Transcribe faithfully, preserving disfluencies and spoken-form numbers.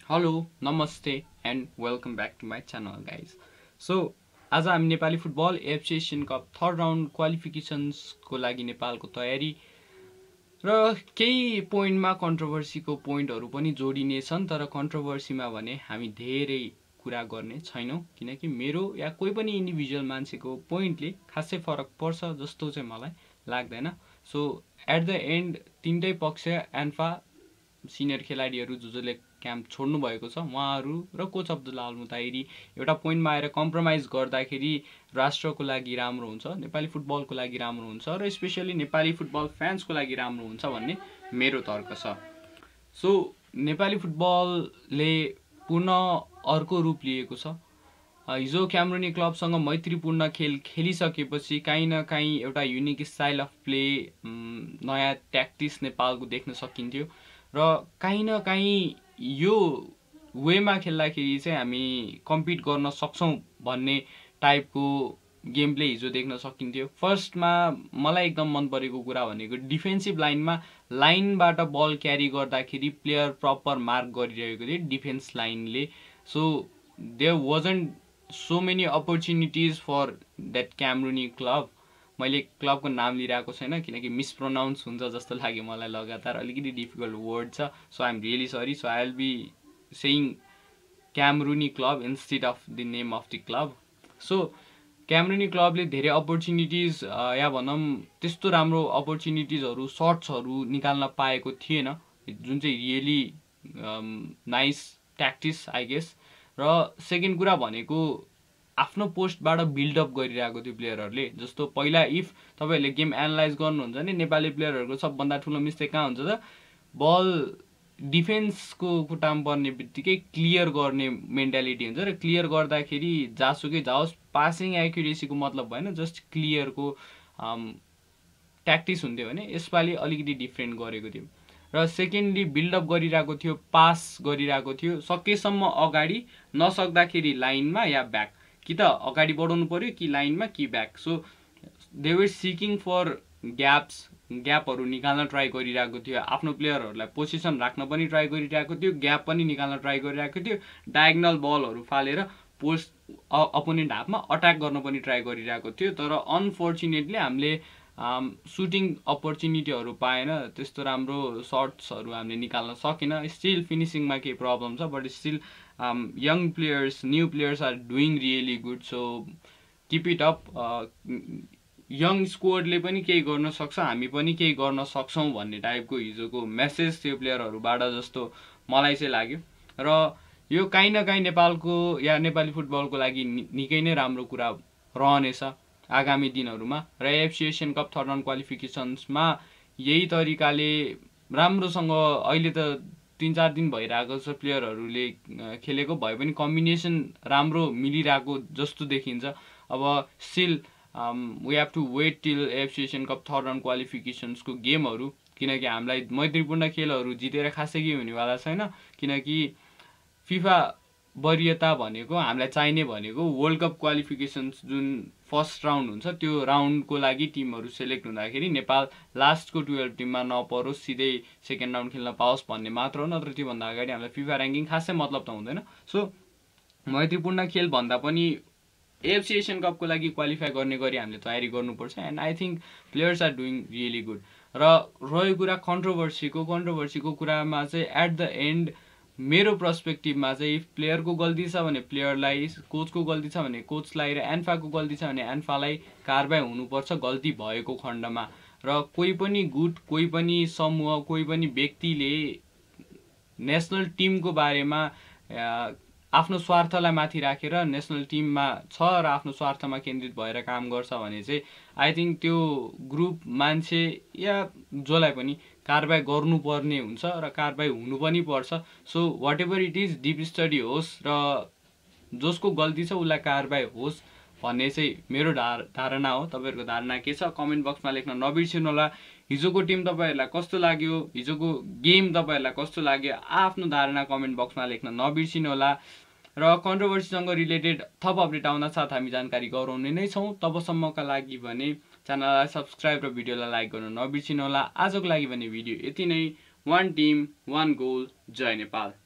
Hello, namaste, and welcome back to my channel, guys. So, आज हामी Nepali football AFC Asian Cup third round क्वालिफिकेसन्सको लागि नेपालको तयारी र केही पोइन्टमा कन्ट्रोभर्सीको पोइन्टहरू पनि जोडिने छन्, तर कन्ट्रोभर्सीमा भने हामी धेरै कुरा गर्ने छैनौं किनकि मेरो या कोही पनि इन्डिभिजुअल मान्छेको पोइन्टले खासै फरक पर्छ जस्तो चाहिँ मलाई लाग्दैन। सो एट द एन्ड तीनटै पक्ष एन्फा सिनियर खेलाडीहरू जो जसले क्याम्प छोड्नु भएको छ उहाँहरू र कोच अब्दुल्ला अल मुताहिरी एउटा पोइन्टमा आएर कम्प्रोमाइज गर्दाखेरि राष्ट्रको लागि राम्रो हुन्छ, नेपाली फुटबलको लागि राम्रो हुन्छ र स्पेशली नेपाली फुटबल फ्यान्सको लागि राम्रो हुन्छ भन्ने मेरो तर्क छ। सो नेपाली फुटबलले पुनः अर्को रूप लिएको छ। हिजो क्यामरूनी क्लबसँग मैत्रीपूर्ण खेल खेलिसकेपछि काहीँ न काहीँ एउटा युनिक स्टाइल अफ प्ले, नयाँ ट्याक्टिक्स नेपालको देख्न सकिन्थ्यो र काहीँ न काहीँ यो वेमा खेल्दाखेरि चाहिँ हामी कम्पिट गर्न सक्छौँ भन्ने टाइपको गेम प्ले हिजो देख्न सकिन्थ्यो। फर्स्टमा मलाई एकदम मन परेको कुरा भनेको डिफेन्सिभ लाइनमा लाइनबाट बल क्यारी गर्दाखेरि प्लेयर प्रपर मार्क गरिरहेको थियो डिफेन्स लाइनले। So there wasn't so many opportunities for that क्यामरूनी क्लब। मैले क्लबको नाम लिइरहेको छैन किनकि मिसप्रोनाउन्स हुन्छ जस्तो लाग्यो मलाई, लगातार अलिकति डिफिकल्ट वर्ड छ। So I am really sorry. So I will be saying क्यामरूनी club instead of the name of the club. So क्यामरूनी क्लबले धेरै अपर्च्युनिटिज या भनौँ त्यस्तो राम्रो अपर्च्युनिटिजहरू सर्ट्सहरू निकाल्न पाएको थिएन, जुन चाहिँ really nice tactics I guess. र सेकेन्ड कुरा भनेको आफ्नो पोस्टबाट बिल्डअप गरिरहेको थियो प्लेयरहरूले। जस्तो पहिला इफ तपाईँहरूले गेम एनालाइज गर्नुहुन्छ भने नेपाली प्लेयरहरूको सबभन्दा ठुलो मिस्टेक कहाँ हुन्छ त, बल डिफेन्सको खुट्टामा पर्ने बित्तिकै क्लियर गर्ने मेन्टालिटी हुन्छ र क्लियर गर्दाखेरि जासुकै जाओस् पासिङ एक्युरेसीको मतलब भएन, जस्ट क्लियरको ट्याक्टिक्स हुन्थ्यो भने यसपालि अलिकति डिफ्रेन्ट गरेको थियो। र सेकेन्डली बिल्डअप गरिरहेको थियो, पास गरिरहेको थियो सकेसम्म अगाडि, नसक्दाखेरि लाइनमा या ब्याक, कि त अगाडि बढाउनु पर्यो कि लाइनमा कि back. So they were seeking for gaps, ग्यापहरू निकाल्न ट्राई गरिरहेको थियो, आफ्नो प्लेयरहरूलाई पोजिसन राख्न पनि ट्राई गरिरहेको थियो, ग्याप पनि निकाल्न ट्राई गरिरहेको थियो, डायगनल बलहरू फालेर पोस्ट अपोनेन्ट हाफमा अट्याक गर्न पनि ट्राई गरिरहेको थियो। तर अनफर्चुनेटली हामीले सुटिङ अपर्च्युनिटीहरू पाएन, त्यस्तो राम्रो सर्ट्सहरू हामीले निकाल्न सकेन। स्टिल फिनिसिङमा केही प्रब्लम छ, but still young players, new players are doing really good. So keep it up. Young स्क्वाडले पनि केही गर्न सक्छ, हामी पनि केही गर्न सक्छौँ भन्ने टाइपको हिजोको मेसेज थियो प्लेयरहरूबाट जस्तो मलाई चाहिँ लाग्यो। र यो काहीँ न काहीँ नेपालको या नेपाली फुटबलको लागि निकै नै राम्रो कुरा रहनेछ आगामी दिनहरूमा। र AFC Asian Cup third round क्वालिफिकेसन्समा यही तरिकाले राम्रोसँग अहिले त तीन चार दिन भइरहेको छ प्लेयरहरूले खेलेको, भए पनि कम्बिनेसन राम्रो मिलिरहेको जस्तो देखिन्छ। अब still we have to wait till AFC Asian Cup third round क्वालिफिकेसन्सको गेमहरू, किनकि हामीलाई मैत्रीपूर्ण खेलहरू जितेर खासै केही हुनेवाला छैन। किनकि फिफा वरियता भनेको हामीलाई चाहिने भनेको वर्ल्ड कप क्वालिफिकेसन्स जुन फर्स्ट राउन्ड हुन्छ त्यो राउन्डको लागि टिमहरू सेलेक्ट हुँदाखेरि नेपाल लास्टको टुवेल्भ टिममा नपरोस्, सिधै सेकेन्ड राउन्ड खेल्न पाओस् भन्ने मात्र हो, नत्र त्योभन्दा अगाडि हामीलाई फिफा ऱ्याङ्किङ खासै मतलब त हुँदैन। सो मैत्रीपूर्ण खेल भन्दा पनि एएफसी एशियन कपको लागि क्वालिफाई गर्ने गरी हामीले तयारी गर्नुपर्छ and I think players are doing really good. र रह्यो कुरा कन्ट्रोभर्सीको कन्ट्रोभर्सीको कुरामा चाहिँ एट द एन्ड मेरो पर्सपेक्टिभमा चाहिँ इफ प्लेयरको गल्ती छ भने प्लेयरलाई, कोचको गल्ती छ भने कोचलाई, र एन्फाको गल्ती छ भने एन्फालाई कारबाही हुनुपर्छ गल्ती भएको खण्डमा। र कोही पनि गुट, कोही पनि समूह, कोही पनि व्यक्तिले नेसनल टिमको बारेमा आफ्नो स्वार्थलाई माथि राखेर नेसनल टिममा छ र आफ्नो स्वार्थमा केन्द्रित भएर काम गर्छ भने चाहिँ आई थिङ्क त्यो ग्रुप मान्छे या जसलाई पनि कारबाही गर्नुपर्ने हुन्छ र कारबाही हुनु पनि पर्छ। So whatever it is deep study होस् र जसको गल्ती छ उसलाई कारबाही होस् भन्ने चाहिँ मेरो धार धारणा हो। तपाईँहरूको धारणा के छ कमेन्ट बक्समा लेख्न नबिर्सिनु होला। हिजोको टिम तपाईँहरूलाई कस्तो लाग्यो, हिजोको गेम तपाईँहरूलाई कस्तो लाग्यो, आफ्नो धारणा कमेन्ट बक्समा लेख्न नबिर्सिनु होला। र कन्ट्रोभर्सीसँग रिलेटेड थप अपडेट आउन साथ हामी जानकारी गराउने नै छौँ। तबसम्मका लागि भने च्यानललाई सब्सक्राइब र भिडियोलाई लाइक गर्न नबिर्सिनु होला। आजको लागि भने भिडियो यति नै। वान टिम वान गोल, जय नेपाल।